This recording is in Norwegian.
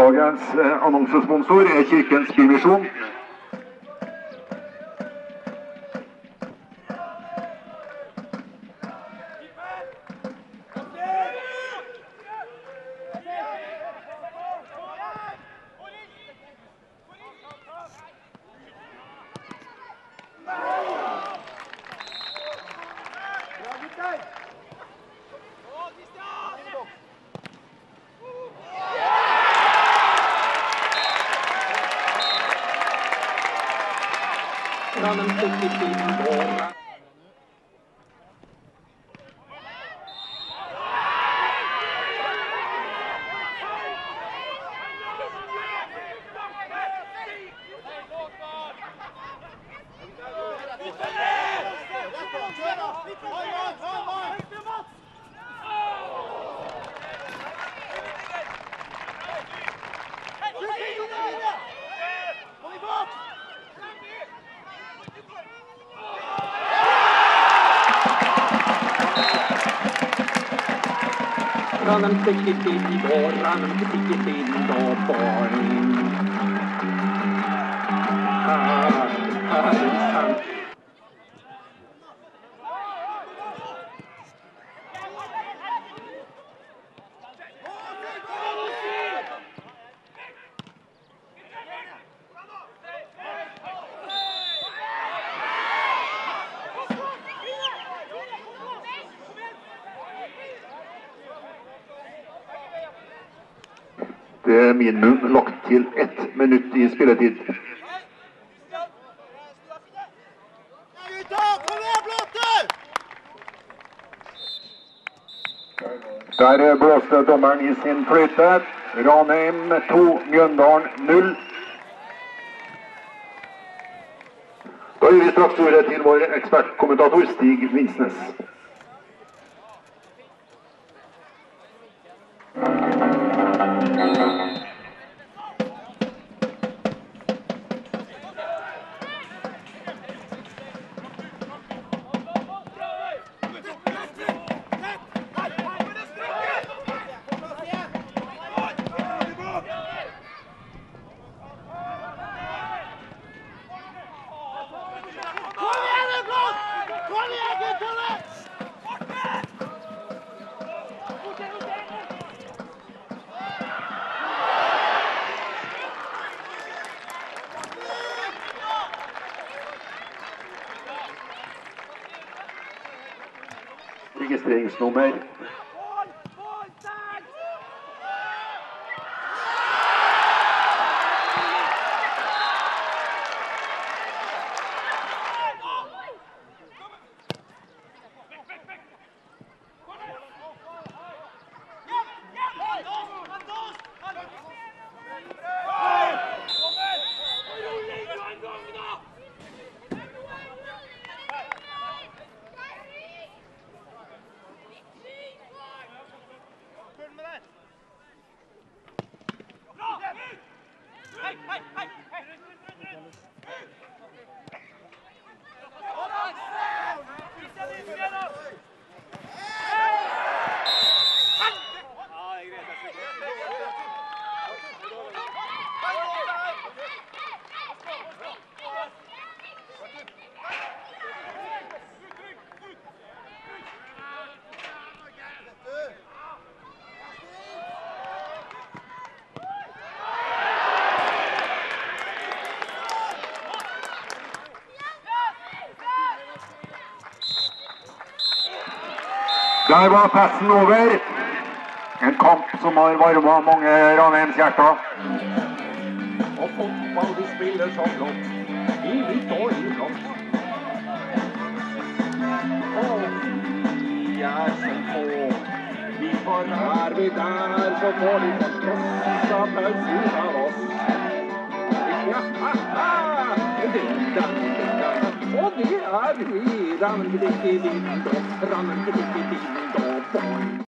Dagens annonsesponsor er Kirkens Bymisjon. Run and stick it in the door, run and stick it in the door, boy. Det er minimum lagt til 1 minutt i spilletid. Der blåste dommeren i sin fløyte. Ranheim 2, Mjøndalen 0. Da gir vi straks ordet til vår ekspertkommentator Stig Vinsnes. Registreringsnummer. Der var passen over. En kamp som har varmet mange Ranheims hjerter. Og fotball de spiller som blått, i hvitt og i blått. De er så få, for er vi der, så får de få stress av pausen av oss. Ja, og det er vi,